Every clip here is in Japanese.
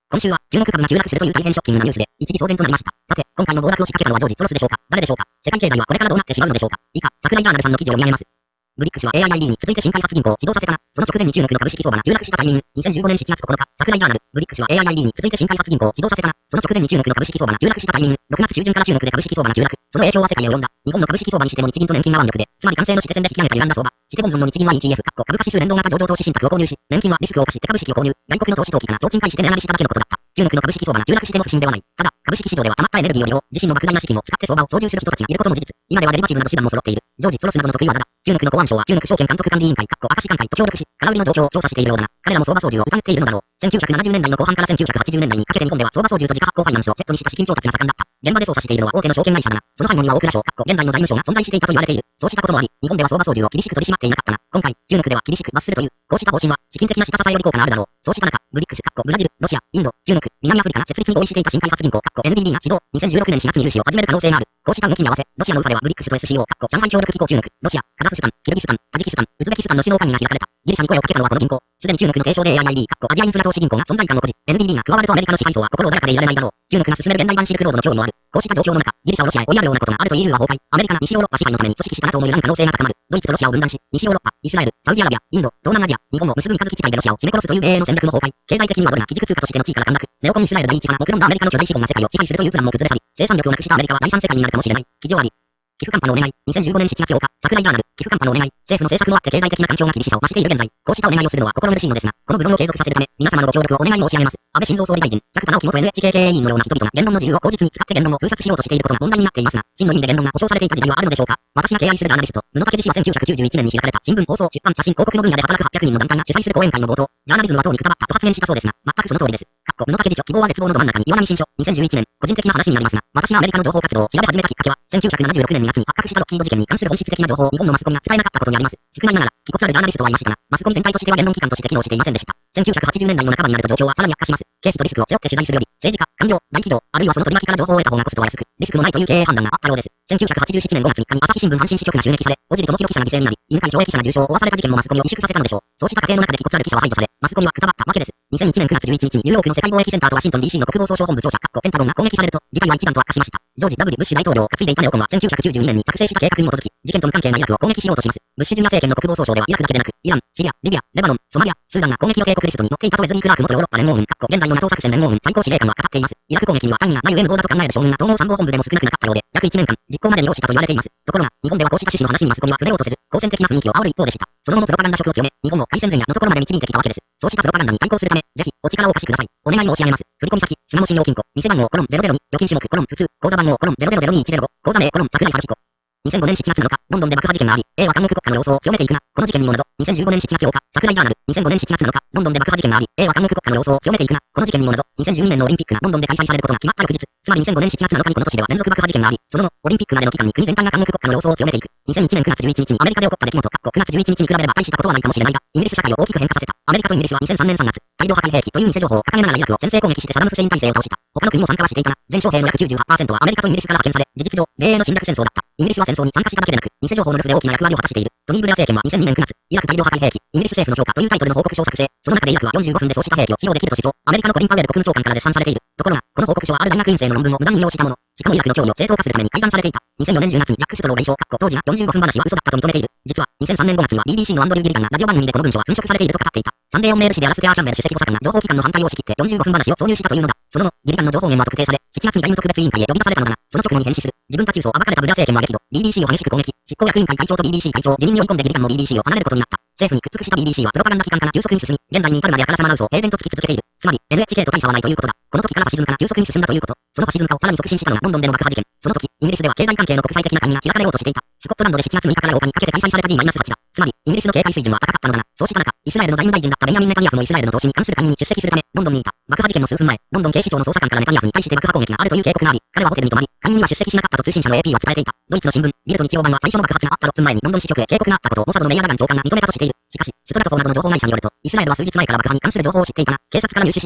今週は中国株が急落するという大変ショッキングなニュースで、一時騒然となりました。さて、今回の暴落を仕掛けたのはジョージ・ソロスでしょうか？誰でしょうか？世界経済はこれからどうなってしまうのでしょうか？以下、桜井ジャーナルさんの記事を読み上げます。ブリックスは AIIB に続いて新開発銀行を始動させたが、その直前に中国の株式相場が急落したタイミング、2015年7月9日、桜井ジャーナル、ブリックスは AIIB に続いて新開発銀行を始動させたが、その直前に中国の株式相場が急落したタイミング、6月中旬から中国で株式相場が急落、その影響は世界を及んだ。日本の株式相場にしても日銀と年金が腕力で、つまり完成の指手線で引き上げた歪んだ相場。指手本尊の日銀は ETF、株価指数連動型上場投資信託を購入し、年金はリスクを冒して株式を購入、外国の投資投機から超賃開して値上がりしただけのことだった。中国の株式相場が急落しても不審ではない。ただ、株式市場では溜まったエネルギーを利用、自身の莫大な資金を使って相場を操縦する人たちがいることも事実。今ではデリバティブなど手段も揃っている。ジョージ・ソロスなどの得意技だ。中国の公安省は中国証券監督管理委員会、明石監会と協力し、空売りの状況を調査しているようだが、彼らも相場操縦を疑っているのだろう。1970年代の後半から1980年代にかけて日本では相場操縦と自家発行ファイナンスをセットにした資金調達が盛んだった。現場で操作しているのは大手の証券会社だが、その背後には大蔵省、現在の財務省が存在していたと言われている。そうしたこともあり、日本では相場操縦を厳しく取り締まっていなかったが、今回、中国では厳しく罰するという、こうした方針は、資金的な下支えより効果があるだろう。そうした中、ブリックス、ブラジル、ロシア、インド、中国、南アフリカが設立に合意していた新開発銀行、NDB が始動、2016年4月に融資を始める可能性がある。こうした動きに合わせ、ロシアのウファではブリックスと SCO、上海協力機構中国、ロシア、カザフスタン、キルギスタン、タジキスタン、ウズベキスタンの首脳会議が開かれた。ギリシャに声をかけたのはこの銀行。すでに中国の継承で AIIB、アジアインフラ投資銀行が存在感を誇示、NDB が加わるとアメリカの支配層は心穏やかでいられないだろう。中国が進める現代版シルクロードの脅威もある。こうした状況の中、ギリシャをロシアへ追いやるようなことがあると EU は崩壊。アメリカが西ヨーロッパ支配のために組織した NATO も揺らぐ可能性が高まる。ドイツとロシアを分断し、西ヨーロッパ、イスラエル、サウジアラビア、インド、東南アジア、日本を結ぶ三日月地帯でロシアを締め殺すという米英の戦略も崩壊。経済的にはドルが基軸通貨としての地位から陥落。ネオコンイスラエル第一派が目論んだアメリカの巨大資本が世界を支配するというプランも崩れ去り、生産力をなくしたアメリカは第三世界になるかもしれない。記事終わり。寄付カンパのお願い。2015年7月8日、桜井ジャーナル。寄付カンパのお願い。政府の政策もあって経済的な環境が厳しさを増している現在、こうしたお願いをするのは心苦しいのですが、この部分を継続させるため、皆様のご協力をお願い申し上げます。安倍晋三総理大臣、100直樹元 NHK 経営委員のような人々が言論の自由を口実に使って言論を封殺しようとしていることが問題になっていますが、真の意味で言論が保障されていた時代はあるのでしょうか。私が敬愛するジャーナリスト、布竹氏は1991年に開かれた新聞放送出版写真広告の分野で働く800人の団体が主催する講演会の冒頭、ジャーナリズムは党にくたばったと発言したそうですが、全くその通りです。布竹次長、希望は絶望のど真ん中に岩波新書、2011年、個人的な話になりますが、私がアメリカの情報活動を調べ始めたきっかけは、1976年2月に発覚したロッキード事件に関する本質的な情報を日本のマスコミが伝えなかったことにあります。少ないながら、帰国あるジャーナリストはいましたが、マスコミ全体としては言論機関として機能していませんでした。1980年代の半ばになると状況はさらに悪化します。経費とリスクを背負って取材するより、政治家、官僚、大企業、あるいはその取り巻きから情報を得た方がコストは安く、リスクもないという経営判断があったようです。1987年5月3日に朝日新聞阪神支局が襲撃され、小尻智弘記者が犠牲になり、犬飼恭平記者が重傷を負わされた事件もマスコミを萎縮させたのでしょう。そうした過程の中で帰国ある記者は排除され、マスコミはくたばったわけです。2001年9月11日にニューヨークの世界貿易センターとワシントン DC の国防総省本部庁舎、ペンタゴンが攻撃されると、事態は一段と悪化しました。ジョージ・ W. ブッシュ大統領を担いでいたネオコンは1992年に作成した計画に基づき、事件と無関係なイラクを攻撃しようとします。ブッシュジュニア政権の国防総省ではイラクだけでなく、イラン、シリア、リビア、レバノン、ソマリア、スーダンが攻撃の警告リストに載っていたとウェズリー・クラーク元ヨーロッパ連合軍、現在の NATO 作戦連合軍最高司令官は語っています。イラク攻撃には単位がない上無謀だと考える将軍が統合参謀本部でも少なくなかったようで、約1年間、実行までに要したと言われています。ところが、日本ではこうした趣旨の話にマスコミは触れようとせず、好戦的な雰囲気を煽る一方でした。その後もプロパガンダ色を強め、日本を開戦前夜のところまで導いてきたわけです。そうしたプロパガンダに対抗するため、ぜひ、お力をお貸しください。お願い申し上げます。振込先、スマホ信用金庫、店番号コロン002、預金種目コロン普通、口座番号コロン0002105、口座名コロン桜井春彦。2005年7月7日、ロンドンで爆破事件があり、A は韓国国家の様相を強めていくが、この事件にもなぞ、2015年7月8日、桜井ジャーナル、2005年7月7日、ロンドンで爆破事件があり、A は韓国国家の様相を強めていくが、この事件にもなぞ、2012年のオリンピックがロンドンで開催されることが決まった翌日、つまり2005年7月7日にこの都市では連続爆破事件があり、その後、オリンピックまでの期間に国全体が韓国国家の様相を強めていく。2001年9月11日にアメリカで起こった出来事、9月11日に比べれば大したことはないかもしれないが、イギリス社会を大きく変化させた。アメリカとイギリスは2003年3月、大量破壊兵器という偽情報を掲げながらイラクを先制攻撃してサダム・フセイン体制を倒した。他の国も参加はしていたが、全将兵の約98%はアメリカとイギリスから派遣され、事実上、米英の侵略戦争だった。イギリスは戦争に参加しただけでなく、偽情報のルフで大きな役割を果たしている。トニー・ブレア政権は2002年9月、イラク大量破壊兵器、イギリス政府の評価というタイトルの報告書を作成。その中でイラクは45分でそうした兵器を使用できると主張。アメリカのコリン・パウエル国務長官から絶賛されている。ところが、この報告書はある大学院生の論文を無断に引用したもの。しかもイラクの脅威を正当化するために改ざんされていた。2004年10月にジャック・ストロー外相、当時は45分話は嘘だったと認めている。実は、2003年5月には BBC のアンドリュー・ギリガンがラジオ番組でこの文書は粉飾されていると語っていた。サンデーオンメール紙でアラスケアー・シャンベル首席補佐官が情報機関の反対を押し切って45分話を挿入したというのだ。その後、ギリガンの情報源は特定され、7月に外務特別委員会へ呼び出されたのだが、その直後に返事する。自分たち嘘を暴かれたブラ政権は激怒。BBC を激しく攻撃。執行役員会会長と BBC 会長を辞任に追い込んでギリガンも BBC を離れることになった。政府に屈服した BBC はプロパガンダ機関から急速に進み、現在に至るまであからさまな嘘を平然とつき続けている。つまり、NHK と大差はないということだ。この時からファシズムから急速に進んだということ。そのファシズム化をさらに促進したのがロンドンでの爆破事件。その時、イギリスでは経済関係の国際的な会議が開かれようとしていた。スコットランドで7月6日から8日にかけて開催された G-8 だ。つまり、イギリスの警戒水準は高かったのだが、そうした中、イスラエルの財務大臣だったベンヤミン・ネタニヤフのイスラエルの投資に関する会議に出席するため、ロンドンにいた。爆破事件の数分前、ロンドン警視庁の捜査官からネタニヤフに対して爆破攻撃があるという警告があり、彼はホテルに泊まり、会議には出席しなかったと通信社の AP は伝えていた。ドイツの新聞、ビルト日曜版は最初の爆発があった6分前にロンドン支局へ警告があったことをモサドのメイヤーダガン長官が認めたとしている。しかし、ストラトフォーなどの情報会社によると、イスラエルは数日前から爆破に関する情報を知っていたが、警察から入手したのではない。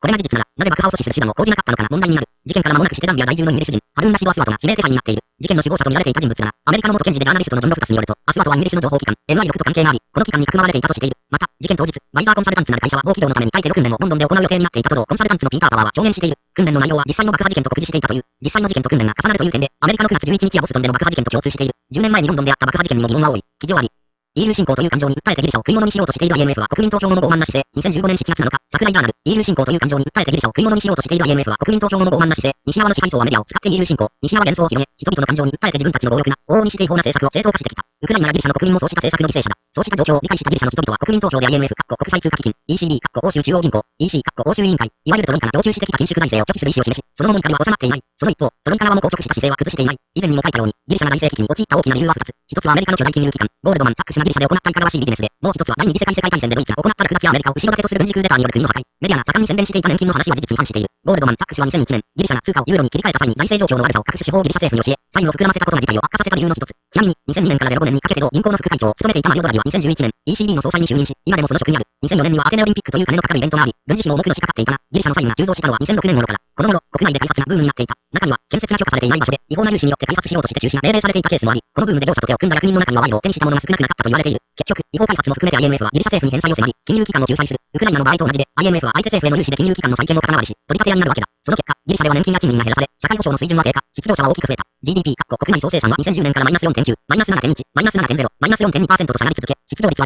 これが事実なら、なぜ爆破を阻止する手段を講じなかったのかが問題になる。事件から間もなくしてザンビア在住のイギリス人、ハルーン・ナシド・アスワトが指名手配になっている。事件の首謀者と見られていた人物だが、アメリカの元検事でジャーナリストのジョン・ロフタスによると、アスワトはイギリスの情報機関、MI6 と関係があり、この機関にかくまわれていたとしている。また、事件当日、バイザーコンサルタンツなる会社は同企業のために対テロ訓練をロンドンで行う予定になっていたことをコンサルタンツのピーター・パワーは証言している。訓練の内容は実際の爆破事件と酷似していたという。実際の事件と訓練が重なるという点で、アメリカの9月11日やボストンでの爆破事件と共通している。10年前にロンドンであった爆破事件にも疑問は多い。記事はあり。EU 侵攻という感情に訴えてギリシャを食い物にしようとしている IMF は国民投票後の傲慢な姿勢。2015年7月7日、桜井ジャーナル。EU 侵攻という感情に訴えてギリシャを食い物にしようとしている IMF は国民投票後の傲慢な姿勢。西側の支配層はメディアを使って EU 侵攻、西側幻想を広げ、人々の感情に訴えて自分たちの暴力な、往々にして違法な政策を正当化してきた。ウクライナやギリシャの国民もそうした政策の犠牲者だ。そうした状況を理解したギリシャの人々は国民投票で IMF、国際通貨基金、ECB、欧州中央銀行、EC、欧州委員会、いわゆるトロイカが要求してきた緊縮財政を拒否する意思を示し、その後も怒りは収まっていない。その一方、トロイカ側も硬直した姿勢は崩していない。以前にも書いたように、ギリシャが財政危機に陥った大きな理由は2つ。一つはアメリカの巨大金融機関、ゴールドマン・サックスがギリシャで行ったいかがわしいビジネスで、もう一つは第二次世界大戦でドイツが行った落書きやアメリカを後ろ盾とする軍事クーデターによる国の破壊。メディアが盛んに宣伝していた年金の話は事実に反している。ゴールドマン・サックスは2001年、ギリシャが通貨をユーロに切り替えた際に財政状況の悪さを隠す手法をギリシャ政府に教え、債務を膨らませたことが事態を悪化させた理由の一つ。ちなみに、2002年から05年にかけて同銀行の副会長を務めていたマリオ・ドラギは2011年、ECB の総裁に就任し、今でもその職にある。2004年にはアテネオリンピックという金のかかるイベントがあり、軍事費も重くのしかかっていたが、ギリシャの債務が急増したのは2006年頃から。この頃、国内で開発がブームになっていた。中には、建設が許可されていない場所で、違法な融資によって開発しようとして中止が命令されていたケースもあり、このブームで両者と手を組んだ役人の中には賄賂を手にしたものが少なくなかったと言われている。結局、違法開発も含めて IMF はギリシャ政府に返済を迫り、金融機関を救済する。ウクライナの場合と同じで、IMF は相手政府への融資で金融機関の再建を肩代わりし、取り立て屋になるわけだ。その結果、ギリシャでは年金や賃金が減らされ、社会保障の水準は低下、失業者は大きく増えた。GDP、国内総生産は2010年からマイナス 4.9、マイナス 7.1、マイナス 7.0、マイナス 4.2% と下がり続け、失業率は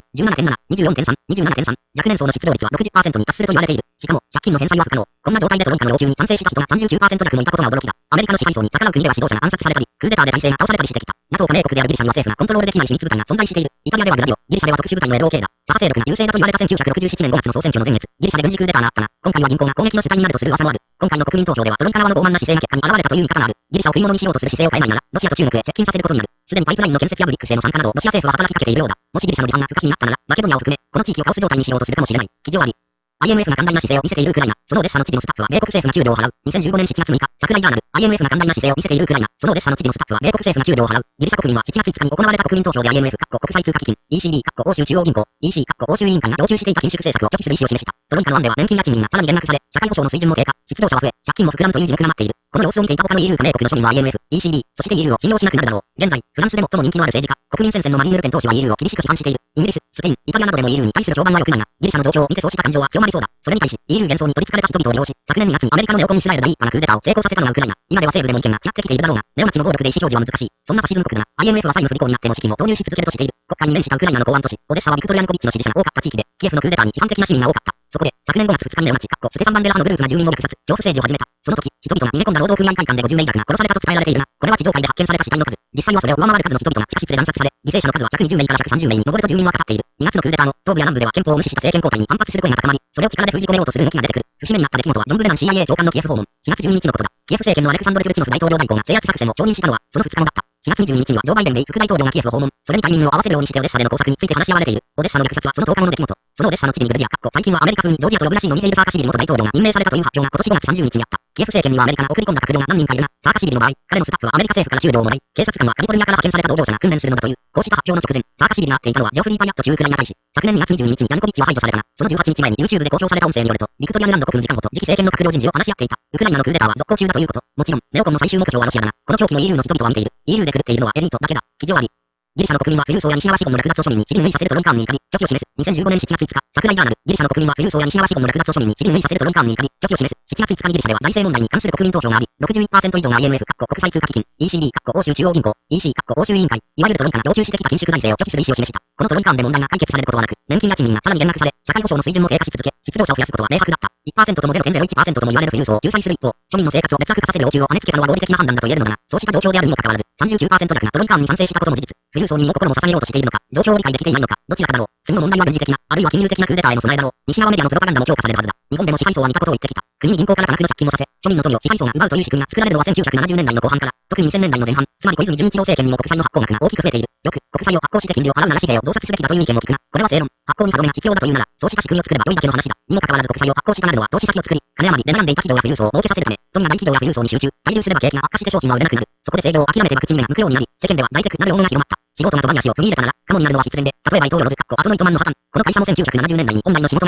12.6、17.7、24.3、27.3、若年層の失業率は 60% に達すると言われている。しかも、借金の返済は不可能。こんな状態でトロイカの要求に賛成した人が 39% 弱もいたことが驚きだ。アメリカの支配層に逆らう国では指導者が暗殺されたり、クーデターで体制が倒されたりしてきた。NATO 加盟国であるギリシャには政府がコントロールできない秘密部隊が存在している。イタリアではグラディオ、ギリシャでは特殊部隊の LOK だ。左派勢力が優勢だと言われた1967年5月の総選挙の前月、ギリシャで軍事クーデターがあったが、今回は銀行が攻撃の主体になるとする噂もある。今回の国民投票ではトロイカ側の傲慢な姿勢が結果に現れたという見方がある。ギリシャを食い物にしようとする姿勢を変えないなら、ロシアと中国へ接近させることになる。すでにパイプラインの建設やブリックスへの参加など、ロシア政府は働きかけているようだ。もしギリシャの離反が不可避になったなら、マケドニアを含め、この地域をカオス状態にしようとするかもしれない。記事終わり。IMF が寛大な姿勢を見せているウクライナ。そのオデッサの知事のスタッフは米国政府が給料を払う。2015年7月6日、桜井ジャーナル。IMF が寛大な姿勢を見せているウクライナ。そのオデッサの知事のスタッフは米国政府が給料を払う。ギリシャ国民は7月5日に行われた国民投票で IMF、国際通貨基金、ECB、欧州中央銀行、EC、欧州委員会が要求していた緊縮政策を拒否する意思を示した。トロイカの案では年金や賃金がさらに減額され、社会保障の水準も低下、失業者は増え、借金も膨らむという地獄が待っている。この様子を見ていた他の EU 加盟国の庶民は IMF、ECB、そして EU を信用しなくなるだろう。現在、フランスで最も人気のある政治家、国民戦線のマリーヌ・ルペン党首は EU を厳しく批判している。イギリス、スペイン、イタリアなどでも EU に対する評判は良くないが、ギリシャの状況を見てそうした感情は強まりそうだ。それに対し、EU 幻想に取り憑かれた人々を利用し、昨年2月にアメリカのネオコンイスラエル第一派がクーデターを成功させたのがウクライナ。今では西部でも意見が違ってきているだろうが、ネオナチの暴力で意思表示は難しい。そんなファシズム国だが、IMF は債務不履行になっても資金を投入し続けるとしている。黒海に面したウクライナの港湾都市、オデッサはビクトリアニコビッチの支持者が多かった地域で、キエフのクーデターに批判的な市民が多かった。そこで、昨年5月2日にネオナチ、ステファン・バンデラ派のグループが住民を虐殺、恐怖政治を始めた。その時、人々が逃げ込んだ労働組合会館で50名弱が殺されたと伝えられているが、これは地上界で発見された死体の数。実際はそれを上回る数の人々が地下室で惨殺され、犠牲者の数は120名から130名に上ると住民は語っている。2月のクーデターの東部や南部では憲法を無視した政権交代に反発する声が高まり、それを力で封じ込めようとする動きが出てくる。節目になった出来事はジョン・ブレナン CIA 長官のキエフ訪問。4月12日のことだ。キエフ政権のアレクサンドル・チュルチノフ大統領代行が制圧作戦を承認したのは、その2日後だった。4月22日にはジョー・バイデン米副大統領がキエフを訪問。それにタイミングを合わせるようにしてオデッサでの工作について話し合われている。オデッサの虐殺はその10日後の出来事。そのオデッサの知事にグルジア、最近はアメリカ風にジョージアと呼ぶらしいのに似ているサーカシビリ元大統領が任命されたという発表が今年5月30日にあった。キエフ政権にはアメリカが送り込んだ閣僚が何人かいるが、サーカシビリの場合、彼のスタッフはアメリカ政府から給料をもらい、警察官はカリフォルニアから派遣された同業者が訓練するのだという。こうした発表の直前、サーカシビリが会っていたのはジョフリー・パイアット駐ウクライナ大使。昨年2月22日にヤヌコビッチは排除されたが、その18日前に YouTube で公表された音声によると、ビクトリア・ヌランド国軍次官補と次期政権の閣僚人事を話し合っていた。ウクライナのクーデターは続行中だということ。もちろん、ネオコンの最終目標はロシアだが、この狂気の EU の人々は見ている。EU で狂っているのはエリートだけだ。記事終わり。ギリシャの国民は富裕層や西側資本の略奪を庶民に塵抜いさせるトロンカーンに怒り、拒否を示す。2015年7月5日、桜井ジャーナル。ギリシャの国民は富裕層や西側資本の略奪を庶民に塵抜いさせるトロンカーンに怒り、拒否を示す。7月5日にギリシャでは財政問題に関する国民投票があり、61% 以上が IMF、国際通貨基金、ECB、欧州中央銀行、EC、欧州委員会、いわゆるトロンカが要求してきた緊縮財政を拒否する意思を示した。このトロンカーンで問題が解決されることはなく、年金や賃金がさらに減額され、社会保障の水準も低下し続け、失業者を増やすことは明白だった。1% とも 0.01% とも言われる富裕層を救済する一方、庶民の生活を別悪化させる要求を跳ねつけたのは合理的な判断だと言えるのだが、そうした状況であるにもかかわらず、39% 弱がトロンカーンに賛成したことも事実。富裕層に身も心も捧げようとしているのか、状況を理解できていないのか、どちらかだろう。次の問題は軍事的な、あるいは金融的なクーデターへの備えだろう。西側メディアのプロパガンダも強化されるはずだ。日本でも支配層は似たことを言ってきた。国に銀行から多額の借金をさせ、庶民の富を支配層が奪うという仕組みが作られるのは1970年代の後半から、特に2000年代の前半、つまり小泉純一郎政権にも国債の発行額が大きく増えている。よく、国債を発行して金利を払うなら紙幣を増刷すべきだという意見を聞くが、これは正論。発行に歯止めが必要だというなら、そうした仕組みを作れば良いだけの話だ。にもかかわらず国債を発行したがるのは投資先を作り、金余りで並んでいた企業や富裕層を儲けさせるため、富が大企業や富裕層に集中、滞留すれば景気が悪化して商品は売れなくなる。そこで制御を諦めて博打に目が向くようになり、世間では大テクなる大物が広まった。仕事がそばに足を踏み入れたなら、カモになるのは必然で、例えば伊藤ロルズ、アトノイトマンの破綻。この会社も1970年代に本来の仕事が不振になり、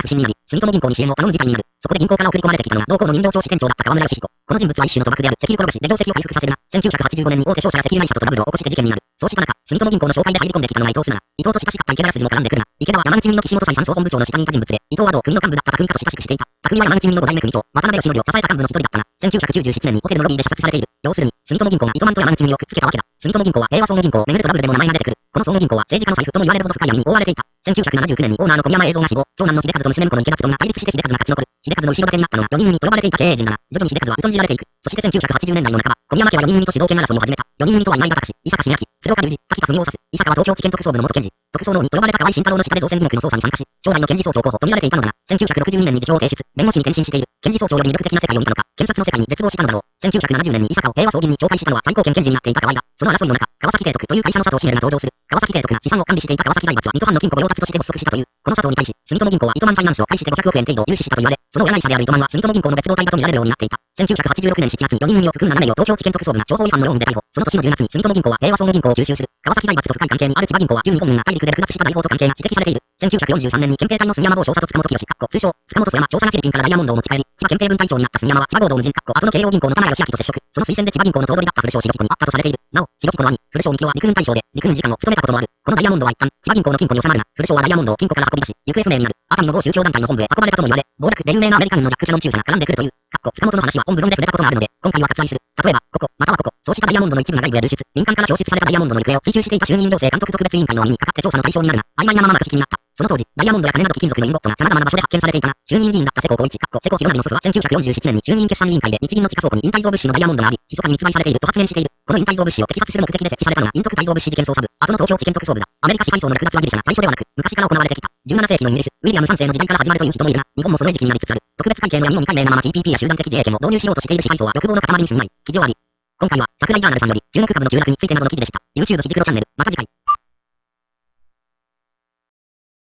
住友銀行に支援を頼む事態になる。そこで銀行から送り込まれてきたのが、同行の人形町支店長だった河村義彦。この人物は一種の賭博である。石油転がしで業績を回復させるな。1985年に大手商社や石油会社とトラブルを起こして事件になる。そうした中、住友銀行の紹介で入り込んできたのが伊藤すな。伊藤と親しかった池田康も絡んでくるな。池田は山口組の岸本再三総本部長の下にいた人物で、伊藤は同組の幹部だった匠かと親しくしていた。匠は山口組の5代目組長、渡辺義則を支えた幹部の一人だったな。1997年にホテルのロビーで射殺されている。要するに、住友銀行が糸満と山口組をくっつけたわけだ。住友銀行は平和総合銀行をめぐるトラブルでも名前が出てくる。この総合銀行は政治家の財布とも言われるほど深い闇に覆われていた。1979年にオーナーの小宮山栄三が死亡、長男の秀和と娘婿の池田勉が対立して秀和が勝ち残る。秀和の後ろ盾になったのは4人組と呼ばれていた経営陣だが、徐々に秀和は疎んじられていく。そして1980年代の半ば、小宮山家は4人組と主導権争いを始めた。4人組とは今井隆、伊坂茂明、鶴岡隆二、滝田文夫を指す。伊坂は東京地検特捜部の元検事。特捜能にと呼ばれた河合慎太郎の下で造船疑惑の捜査に参加し、将来の検事総長候補と見られていたのだが、1962年に辞表を提出、弁護士に転身している。検事総長より魅力的な世界を見たのか、検察の世界に絶望したのだろう。1970年に伊坂を平和総銀に紹介したのは最高検検事になっていた河合だ。その争いの中、川崎提督という会社の佐藤茂が登場する。川崎提督が資産を管理していた川崎財閥は水戸藩の金庫御用達として発足したという。この佐藤に対し、住友銀行は糸満ファイナンスを介して500億円程度を融資したと言われ、その親会社である糸満は住友銀行の別動隊だと見られるようになっていた。1986年7月に4人組を含む7名を東京地検特捜部が商法違反の容疑で逮捕。その年の10月に住友銀行は平和総合銀行を吸収する。川崎財閥と深い関係にある千葉銀行は旧日本軍が大陸で落札した大砲と関係が指摘されている。1943年に憲兵隊の杉山某少佐と塚本清、通称、塚本曽山調査がフィリピンからダイヤモンドを持ち帰り、千葉憲兵分隊長になった杉山は千葉合同無人、後の慶応銀行の玉谷義明と接触。その推薦で千葉銀行の頭取だった古庄重彦にあったとされている。なお、重彦の兄、古庄幹雄は陸軍大将で、陸軍次官を務めたこともある。このダイヤモンドは一旦、千葉銀行の金庫に収まるが、古庄はダイヤモンドを金庫から運び出し、行方不明になる。熱海の某宗教団体の本部へ運ばれたとも言われ、暴落で有名なアメリカ軍のジャック・シャノン中佐が絡んでくるという。塚本の話は本部論で触れたことがあるので、今回は割愛する。例えば、ここ、またはここ、そうしたダイヤモンドの一部が外部へ流出、民間から供出されたダイヤモンドの行方を追求していた衆議院行政監督特別委員会の網にかかって調査の対象になるが、曖昧なまま幕引きになった。その当時、ダイヤモンドや金など貴金属のインゴットが様々な場所で発見されていたが、衆議院議員だった世耕弘一、世耕弘成の祖父は1947年に衆議院決算委員会で日銀の地下倉庫に引退造物資のダイヤモンドがあり、密かに密売されていると発言している。この引退造物資を摘発する目的で設置されたのが、隠匿改造物資事件捜査部、後の東京地検特捜部だ。アメリカ支配層の略奪はギリシャが最初ではなく、昔から行われてきた。17世紀のイギリス、ウィリアム3世の時代から始まるという人もいるが、日本もその時期になりつつある。特別会計の闇の未解明なまま TPP や集団的自衛権を導入しようとしている支配層は欲望の塊に過ぎない。記事終わり。今回は、桜井ジャーナルさんより、中国株の急落についてなどの記事でした。YouTube 記事クロチャンネル、また次回。